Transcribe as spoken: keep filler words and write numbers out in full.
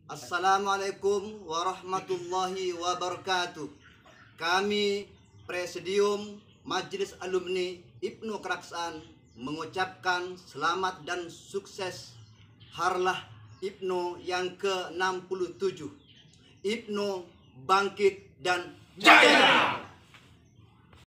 Assalamualaikum warahmatullahi wabarakatuh. Kami Presidium Majelis Alumni Ibnu Keraksan mengucapkan selamat dan sukses Harlah Ibnu yang ke enam puluh tujuh. Ibnu bangkit dan jaya.